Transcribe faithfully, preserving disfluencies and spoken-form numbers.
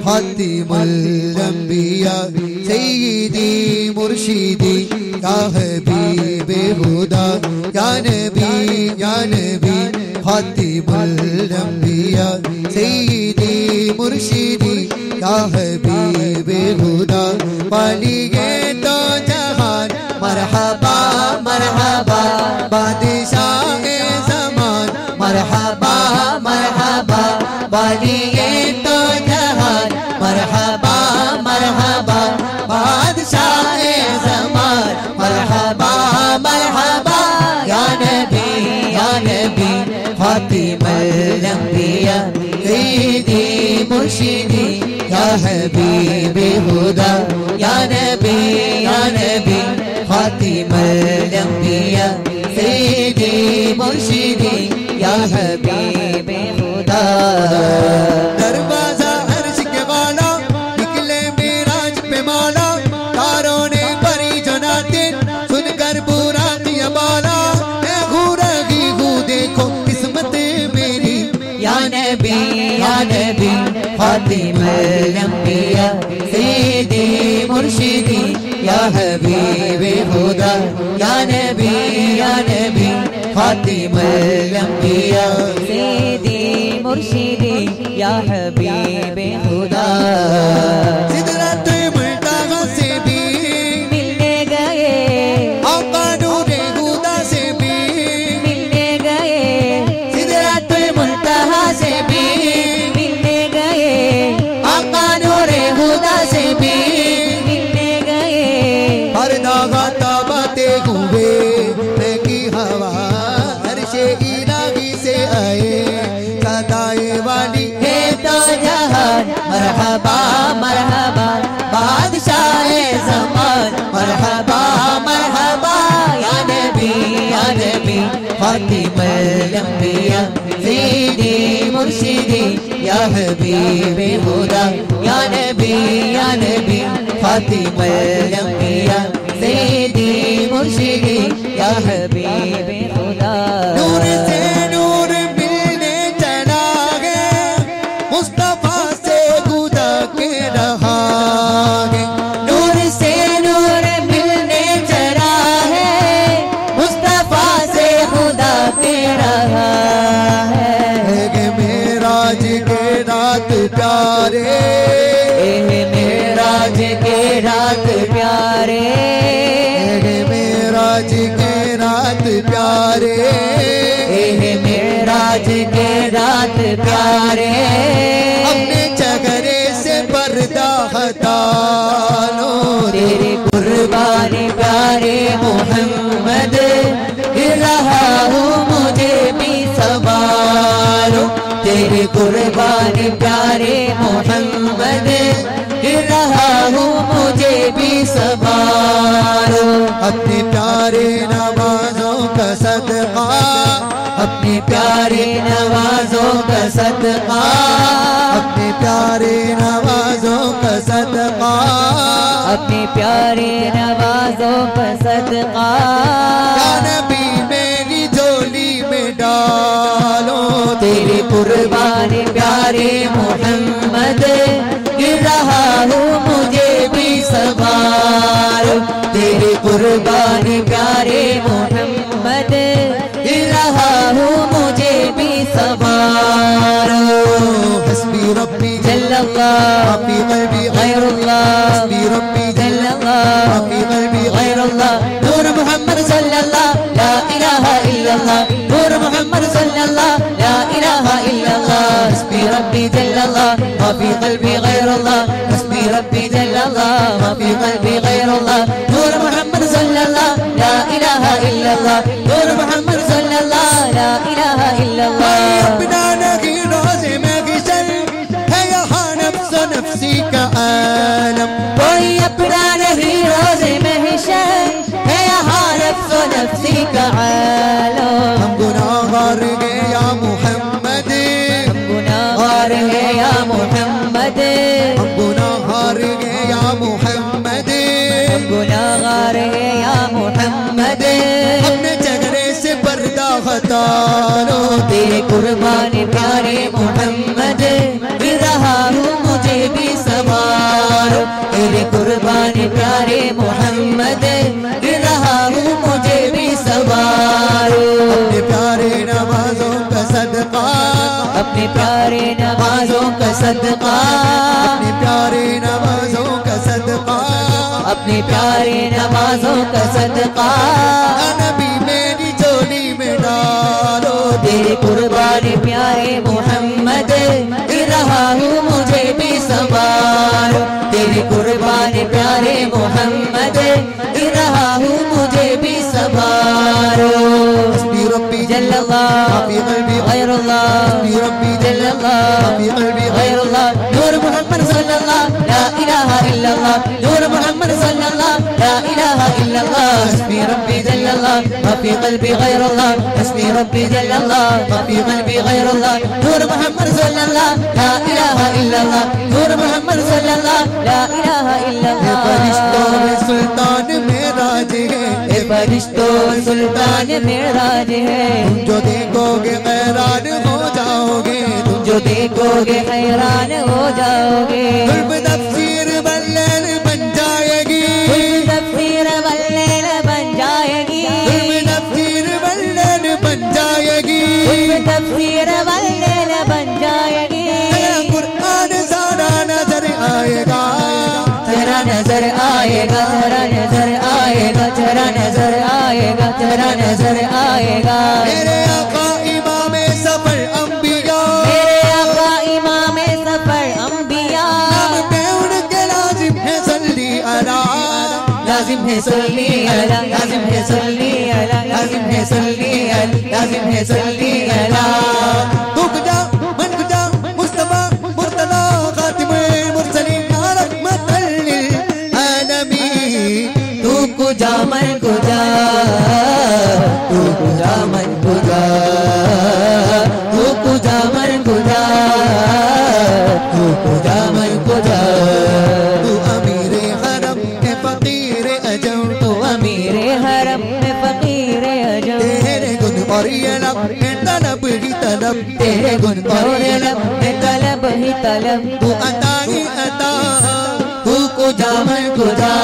खातिमुल अंबिया सय्यिदी मुर्शिदी या हबीबे खुदा या नबी या नबी खातिमुल अंबिया सय्यिदी मुर्शिदी या हबीबे खुदा वालिए तो जहान मरहबा मरहबा बादशाहे ज़मान मरहबा मरहबा वालिए तो जहान मरहबा मरहबा बादशाहे ज़मान मरहबा मरहबा या नबी या नबी खातिमुल अंबिया सय्यिदी मुर्शिदी या हबीबे खुदा या नबी या नबी खातिमुल अंबिया सय्यिदी मुर्शिदी या हबीबे खुदा। दरवाजा अर्श के वाला निकले मेराज पे मौला तारों ने भरी जो नाते सुनकर बुरा दिया बाला घूरगी गू देखो किस्मत मेरी या नबी या नबी खातिमुल अंबिया सय्यिदी मुर्शिदी या हबीबे खुदा या नबी या नबी खातिमुल अंबिया सय्यिदी मुर्शिदी या हबीबे खुदा। सिदरत मुंतहा से भी मिलने गए आका नूरे खुदा से भी मिलने गए सिदरत मुंतहा से भी मिलने गए आका नूरे खुदा से भी मिलने गए हर दागा ताबाते हुए मैं की हवा अर्शे इलाही से आए सदाए वाली है तो जहान मरहबा मरहबा बादशाहे ज़मान मरहबा मरहबा या नबी या नबी खातिमुल अंबिया सय्यिदी मुर्शिदी या हबीबे खुदा या नबी या नबी खातिमुल अंबिया सय्यिदी मुर्शिदी या हबीबे खुदा। नूर से नूर मिलने चला है मुस्तफा से खुदा के रहा है नूर से नूर मिलने चला है मुस्तफा से खुदा के रहा है कि मेराज के रात प्यारे मेराज के रात प्यारे मेराज के रात प्यारे मेराज के रात प्यारे अपने चेहरे से पर्दा हटा लो तेरे कुर्बानी प्यारे मोहम्मद गिर रहा हूँ मुझे भी सवारो तेरे कुर्बानी प्यारे मोहम्मद गिर रहा हूँ मुझे भी सवारो अपने प्यारे नवाजों का सदका अपने प्यारे नवाजों का सदका अपने प्यारे नवाजों का सदका अपने प्यारे नवाजों का सदका या नबी मेरी झोली में डालो तेरे कुर्बानी प्यारे मोहम्मद गिर रहा हूँ मुझे भी सवार तेरे कुर्बानी प्यारे मोहम्मद गिर रहा हूँ मुझे भी सवार हस्बी रब्बी जल्लल्लाह माफी क़ल्बी गैरुल्लाह हस्बी रब्बी जल्लल्लाह माफी क़ल्बी गैरुल्लाह नूर मोहम्मद सल्लल्लाह ला इलाहा इल्लल्लाह नूर मोहम्मद सल्लल्लाह ला इलाहा इल्लल्लाह हस्बी रब्बी जल्लल्लाह माफी क़ल्बी गैरुल्लाह हस्बी रब्बी जल्लल्लाह माफी क़ल्बी गैरुल्लाह नूर मोहम्मद सल्लल्लाह ला इलाहा इल्लल्लाह नूर मोहम्मद सल्लल्लाह ला इलाहा इल्लल्लाह अपना नहीं रोज़े में गिशन है यहाँ नफ्स नफ्सी का आलम कोई अपना नहीं रोज़े में हिशन है यहाँ नफ्स नफ्सी का आलम हम गुनाहगार हैं या मुहम्मद हम गुनाहगार है या मोहम्मद हम गुनाहगार हैं या मुहम्मद हम गुनाहगार है या मोहम्मद अपने चेहरे से पर्दा हटा लो तेरे कुर्बानी प्यारे मोहम्मद गिर रहा हूँ मुझे भी अपने प्यारे नवाजों का सदका, अपने प्यारे नवाजों का सदका, अपने प्यारे नवाजों का सदका नबी मेरी झोली में डालो। तेरे कुर्बानी प्यारे मोहम्मद रहा हूँ मुझे भी संभालो। तेरे कुर्बानी प्यारे मोहम्मद रहा हूँ मुझे भी संभालो। हस्बी रब्बी जल्लल्लाह माफी क़ल्बी गैरुल्लाह, हस्बी रब्बी जल्लल्लाह माफी क़ल्बी गैरुल्लाह, नूर मोहम्मद सल्लल्लाह ला इलाहा इल्लल्लाह, नूर मोहम्मद सल्लल्लाह ला इलाहा इल्लल्लाह। हस्बी रब्बी जल्लल्लाह माफी क़ल्बी गैरुल्लाह, हस्बी रब्बी जल्लल्लाह माफी क़ल्बी गैरुल्लाह, नूर मोहम्मद सल्लल्लाह ला इलाहा इल्लल्लाह, नूर मोहम्मद सल्लल्लाह ला इलाहा इल्लल्लाह। फरिश्तों में सुल्तान मेराज है, ए फरिश्तों सुल्तान मेराज है। तुम जो देखोगे हैरान हो जाओगे, तुम जो देखोगे हैरान हो जाओगे। कुल्ब तफसीर बल्लेल बन जाएगी, कुल्ब तफसीर बल्लेल बन जाएगी, कुल्ब तफसीर बल्लेल बन जाएगी, कुल्ब तफसीर बल्लेल बन जाएगी। तेरा कुरान सारा नजर आएगा, तेरा नजर आएगा, तेरा नजर आएगा, तेरा नजर आएगा, तेरा नजर आएगा। मेरे आका इमाम सफर अंबिया, मेरे आका इमाम सफर अंबिया, नाम पे उनके लाजिम है सल्ली अला, लाजिम है सल्ली अला, लाजिम है सल्ली अला, लाजिम है सल्ली अला, लाजिम है सल्ली अला। दुख जा मन जा मुस्तफा मुर्तजा खातिमुल मुरसलीन रहमतल लिल आलमीन। तू कुजा मन कुजा, तू कुजा मन कुजा, तू कुजा मन कुजा, तू कुजा मन कुजा। तू अमीर हरम के फकीर अजम, तू अमीर हरम में फकीर अजम, तेरे गुन और ये लब है तलब ही तलब, तेरे गुण और लब में तलब ही तलब। तू अता ही अता, तू कुजा मन कुजा,